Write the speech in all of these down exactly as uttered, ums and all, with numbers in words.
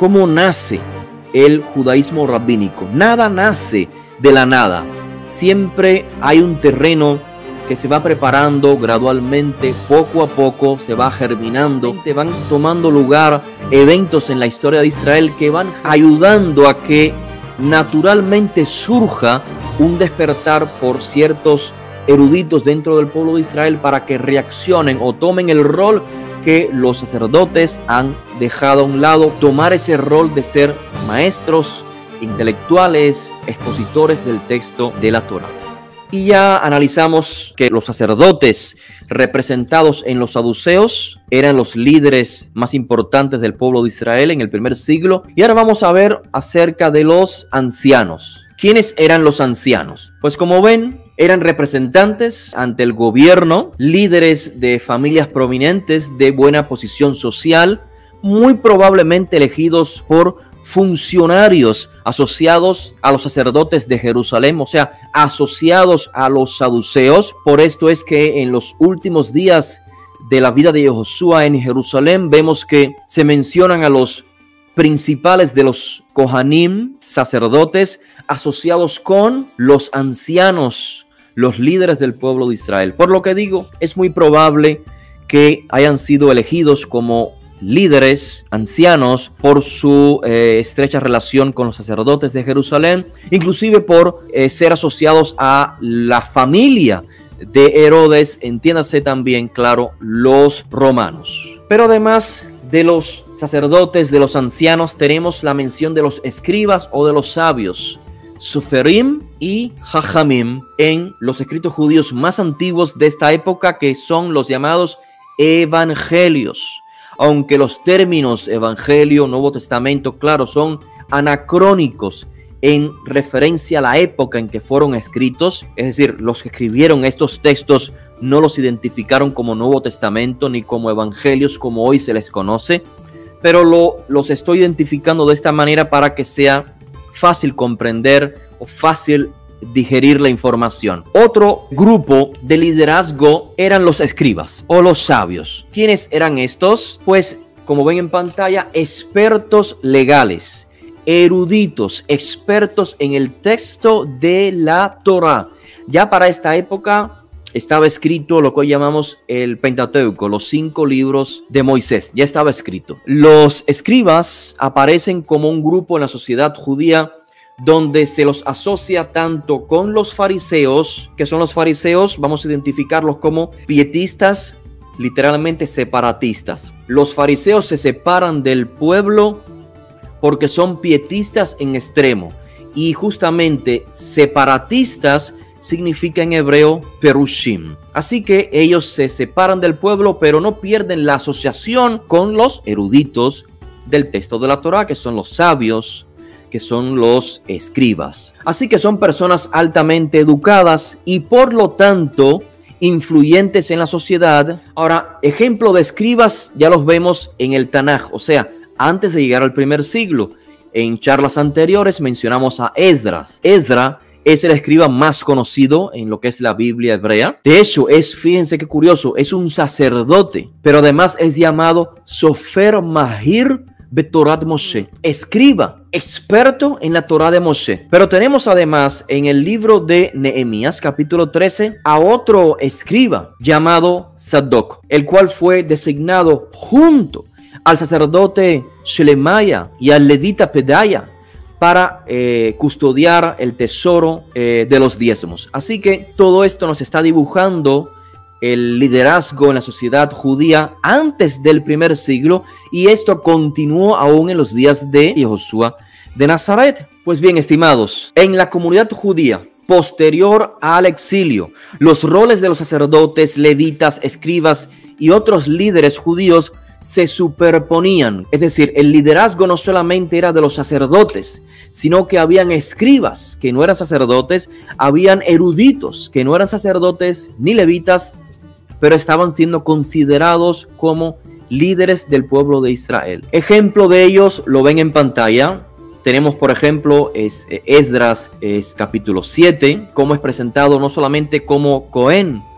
¿cómo nace el judaísmo rabínico? Nada nace de la nada. Siempre hay un terreno que se va preparando gradualmente, poco a poco, se va germinando, te van tomando lugar eventos en la historia de Israel que van ayudando a que naturalmente surja un despertar por ciertos eruditos dentro del pueblo de Israel para que reaccionen o tomen el rol que los sacerdotes han dejado a un lado, tomar ese rol de ser maestros, intelectuales, expositores del texto de la Torá. Y ya analizamos que los sacerdotes representados en los saduceos eran los líderes más importantes del pueblo de Israel en el primer siglo. Y ahora vamos a ver acerca de los ancianos. ¿Quiénes eran los ancianos? Pues como ven, eran representantes ante el gobierno, líderes de familias prominentes de buena posición social, muy probablemente elegidos por funcionarios asociados a los sacerdotes de Jerusalén, o sea, asociados a los saduceos. Por esto es que en los últimos días de la vida de Josué en Jerusalén vemos que se mencionan a los principales de los Kohanim, sacerdotes, asociados con los ancianos, los líderes del pueblo de Israel. Por lo que digo, es muy probable que hayan sido elegidos como líderes ancianos por su eh, estrecha relación con los sacerdotes de Jerusalén, inclusive por eh, ser asociados a la familia de Herodes, entiéndase también, claro, los romanos. Pero además de los sacerdotes, de los ancianos, tenemos la mención de los escribas o de los sabios, Soferim y Jajamim, en los escritos judíos más antiguos de esta época, que son los llamados evangelios. Aunque los términos Evangelio, Nuevo Testamento, claro, son anacrónicos en referencia a la época en que fueron escritos, es decir, los que escribieron estos textos no los identificaron como Nuevo Testamento ni como Evangelios como hoy se les conoce, pero lo, los estoy identificando de esta manera para que sea fácil comprender o fácil digerir la información. Otro grupo de liderazgo eran los escribas o los sabios. ¿Quiénes eran estos? Pues, como ven en pantalla, expertos legales, eruditos, expertos en el texto de la Torá. Ya para esta época estaba escrito lo que hoy llamamos el Pentateuco, los cinco libros de Moisés. Ya estaba escrito. Los escribas aparecen como un grupo en la sociedad judía donde se los asocia tanto con los fariseos, que son los fariseos, vamos a identificarlos como pietistas, literalmente separatistas. Los fariseos se separan del pueblo porque son pietistas en extremo, y justamente separatistas significa en hebreo perushim. Así que ellos se separan del pueblo, pero no pierden la asociación con los eruditos del texto de la Torá, que son los sabios, que son los escribas. Así que son personas altamente educadas y por lo tanto influyentes en la sociedad. Ahora, ejemplo de escribas ya los vemos en el Tanaj, o sea, antes de llegar al primer siglo. En charlas anteriores mencionamos a Esdras. Esdras es el escriba más conocido en lo que es la Biblia hebrea. De hecho, es, fíjense qué curioso, es un sacerdote, pero además es llamado Sofer Mahir Betorat Moshe, escriba, experto en la Torá de Moshe. Pero tenemos además en el libro de Nehemías, capítulo trece, a otro escriba llamado Sadoc, el cual fue designado junto al sacerdote Shelemaya y al levita Pedaya para eh, custodiar el tesoro eh, de los diezmos. Así que todo esto nos está dibujando el liderazgo en la sociedad judía antes del primer siglo, y esto continuó aún en los días de Josué de Nazaret. Pues bien, estimados, en la comunidad judía posterior al exilio, los roles de los sacerdotes, levitas, escribas y otros líderes judíos se superponían. Es decir, el liderazgo no solamente era de los sacerdotes, sino que habían escribas que no eran sacerdotes, habían eruditos que no eran sacerdotes ni levitas, pero estaban siendo considerados como líderes del pueblo de Israel. Ejemplo de ellos lo ven en pantalla. Tenemos, por ejemplo, es, Esdras, es capítulo siete, cómo es presentado no solamente como Cohen,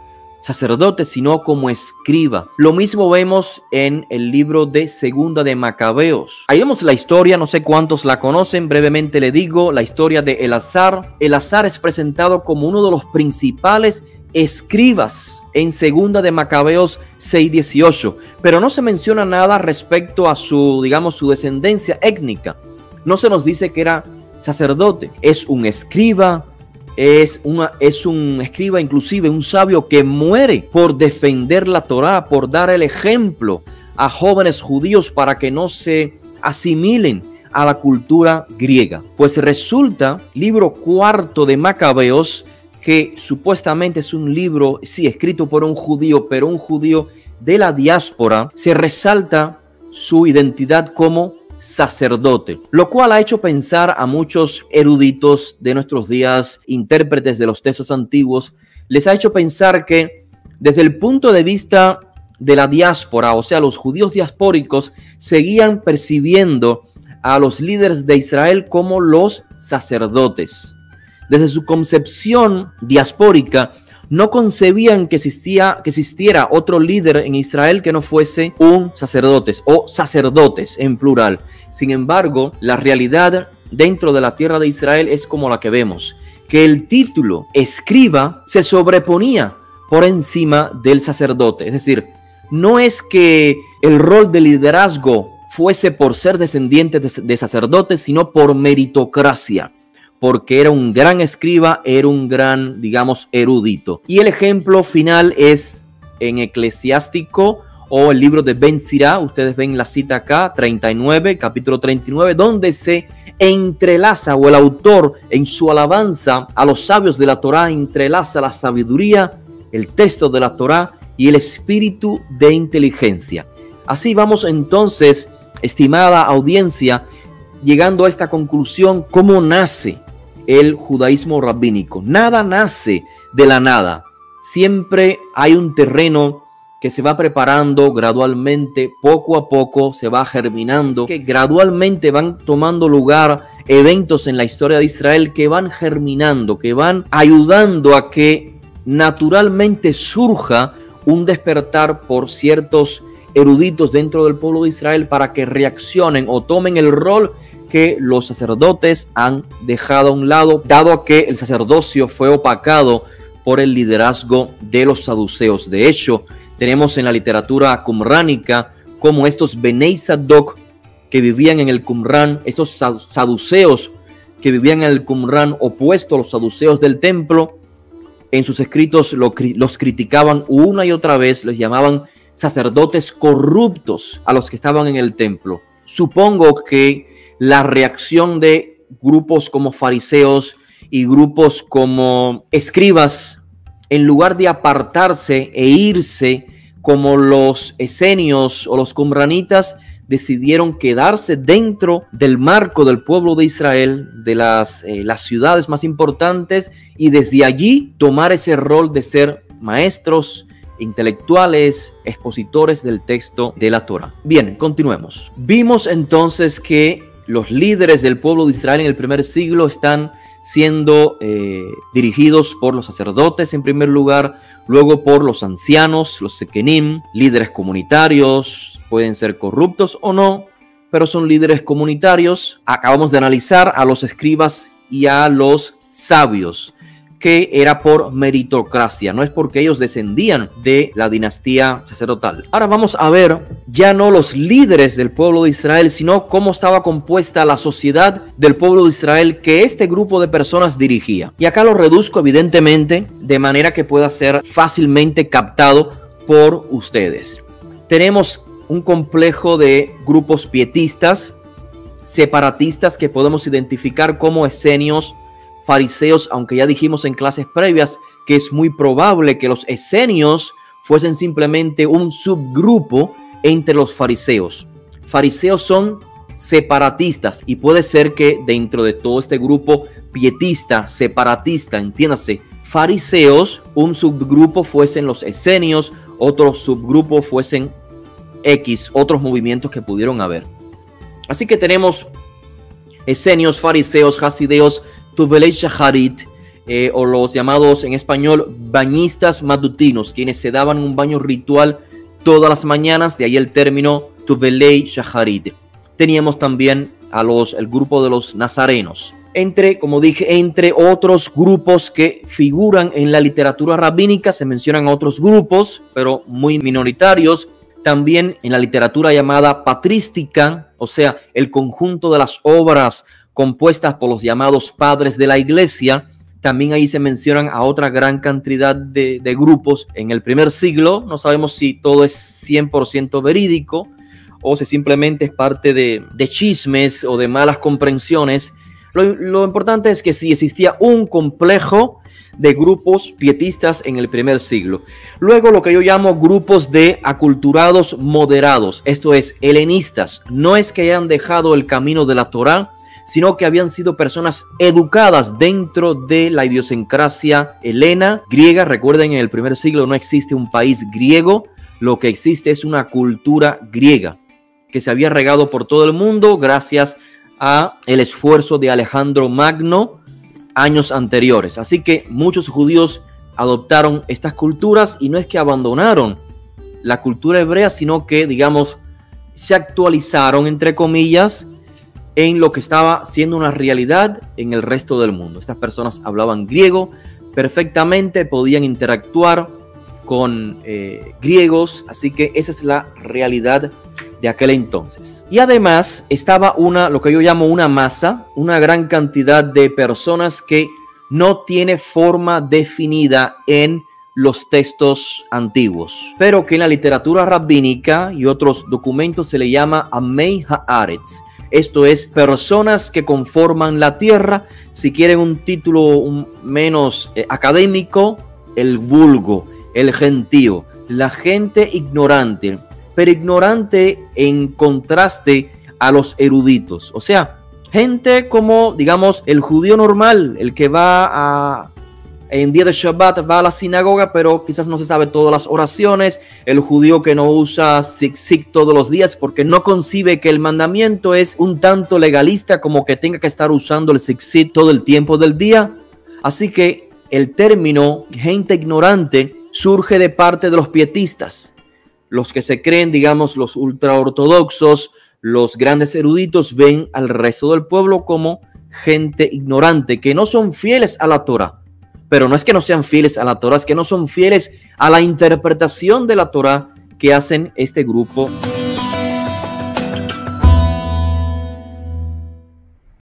sacerdote, sino como escriba. Lo mismo vemos en el libro de Segunda de Macabeos. Ahí vemos la historia, no sé cuántos la conocen, brevemente le digo, la historia de Eleazar. Eleazar es presentado como uno de los principales escribas en Segunda de Macabeos seis dieciocho, pero no se menciona nada respecto a su, digamos, su descendencia étnica. No se nos dice que era sacerdote. Es un escriba, es, una, es un escriba, inclusive un sabio que muere por defender la Torá, por dar el ejemplo a jóvenes judíos para que no se asimilen a la cultura griega. Pues resulta, libro cuarto de Macabeos, que supuestamente es un libro, sí, escrito por un judío, pero un judío de la diáspora, se resalta su identidad como sacerdote, lo cual ha hecho pensar a muchos eruditos de nuestros días, intérpretes de los textos antiguos, les ha hecho pensar que desde el punto de vista de la diáspora, o sea, los judíos diaspóricos, seguían percibiendo a los líderes de Israel como los sacerdotes. Desde su concepción diaspórica, no concebían que, existía, que existiera otro líder en Israel que no fuese un sacerdote o sacerdotes en plural. Sin embargo, la realidad dentro de la tierra de Israel es como la que vemos, que el título escriba se sobreponía por encima del sacerdote. Es decir, no es que el rol de liderazgo fuese por ser descendiente de, de sacerdotes, sino por meritocracia, porque era un gran escriba, era un gran, digamos, erudito. Y el ejemplo final es en Eclesiástico o el libro de Ben Sirá. Ustedes ven la cita acá, treinta y nueve, capítulo treinta y nueve, donde se entrelaza, o el autor en su alabanza a los sabios de la Torá entrelaza la sabiduría, el texto de la Torá y el espíritu de inteligencia. Así vamos entonces, estimada audiencia, llegando a esta conclusión: ¿cómo nace el judaísmo rabínico? Nada nace de la nada. Siempre hay un terreno que se va preparando gradualmente, poco a poco se va germinando, que gradualmente van tomando lugar eventos en la historia de Israel que van germinando, que van ayudando a que naturalmente surja un despertar por ciertos eruditos dentro del pueblo de Israel para que reaccionen o tomen el rol que los sacerdotes han dejado a un lado, dado que el sacerdocio fue opacado por el liderazgo de los saduceos. De hecho, tenemos en la literatura qumránica como estos Benei Zadok que vivían en el Qumrán, estos saduceos que vivían en el Qumrán opuesto a los saduceos del templo, en sus escritos lo, los criticaban una y otra vez, les llamaban sacerdotes corruptos a los que estaban en el templo. Supongo que la reacción de grupos como fariseos y grupos como escribas, en lugar de apartarse e irse como los esenios o los qumranitas, decidieron quedarse dentro del marco del pueblo de Israel, de las, eh, las ciudades más importantes, y desde allí tomar ese rol de ser maestros, intelectuales, expositores del texto de la Torá. Bien, continuemos. Vimos entonces que los líderes del pueblo de Israel en el primer siglo están siendo eh, dirigidos por los sacerdotes en primer lugar, luego por los ancianos, los sekenim, líderes comunitarios, pueden ser corruptos o no, pero son líderes comunitarios. Acabamos de analizar a los escribas y a los sabios, que era por meritocracia, no es porque ellos descendían de la dinastía sacerdotal. Ahora vamos a ver ya no los líderes del pueblo de Israel, sino cómo estaba compuesta la sociedad del pueblo de Israel que este grupo de personas dirigía. Y acá lo reduzco evidentemente de manera que pueda ser fácilmente captado por ustedes. Tenemos un complejo de grupos pietistas, separatistas, que podemos identificar como esenios, fariseos, aunque ya dijimos en clases previas que es muy probable que los esenios fuesen simplemente un subgrupo entre los fariseos. Fariseos son separatistas y puede ser que dentro de todo este grupo pietista, separatista, entiéndase, fariseos, un subgrupo fuesen los esenios, otro subgrupo fuesen X, otros movimientos que pudieron haber. Así que tenemos esenios, fariseos, hasideos, Tuvelei Shacharit, eh, o los llamados en español bañistas matutinos, quienes se daban un baño ritual todas las mañanas, de ahí el término Tuvelei Shacharit. Teníamos también a los, el grupo de los nazarenos. Entre, como dije, entre otros grupos que figuran en la literatura rabínica, se mencionan otros grupos, pero muy minoritarios. También en la literatura llamada patrística, o sea, el conjunto de las obras compuestas por los llamados padres de la iglesia, también ahí se mencionan a otra gran cantidad de, de grupos en el primer siglo. No sabemos si todo es cien por ciento verídico o si simplemente es parte de, de chismes o de malas comprensiones. Lo, lo importante es que sí existía un complejo de grupos pietistas en el primer siglo. Luego lo que yo llamo grupos de aculturados moderados, esto es, helenistas. No es que hayan dejado el camino de la Torá, sino que habían sido personas educadas dentro de la idiosincrasia helena, griega. Recuerden, en el primer siglo no existe un país griego, lo que existe es una cultura griega que se había regado por todo el mundo gracias a el esfuerzo de Alejandro Magno años anteriores. Así que muchos judíos adoptaron estas culturas y no es que abandonaron la cultura hebrea, sino que, digamos, se actualizaron, entre comillas, en lo que estaba siendo una realidad en el resto del mundo. Estas personas hablaban griego perfectamente, podían interactuar con eh, griegos, así que esa es la realidad de aquel entonces. Y además estaba una, lo que yo llamo una masa, una gran cantidad de personas que no tiene forma definida en los textos antiguos, pero que en la literatura rabínica y otros documentos se le llama Amei Haaretz. Esto es, personas que conforman la tierra. Si quieren un título un menos eh, académico, el vulgo, el gentío, la gente ignorante, pero ignorante en contraste a los eruditos. O sea, gente como, digamos, el judío normal, el que va a, en día de Shabbat, va a la sinagoga, pero quizás no se sabe todas las oraciones. El judío que no usa tzitzit todos los días porque no concibe que el mandamiento es un tanto legalista como que tenga que estar usando el tzitzit todo el tiempo del día. Así que el término gente ignorante surge de parte de los pietistas. Los que se creen, digamos, los ultraortodoxos, los grandes eruditos, ven al resto del pueblo como gente ignorante, que no son fieles a la Torá. Pero no es que no sean fieles a la Torá, es que no son fieles a la interpretación de la Torá que hacen este grupo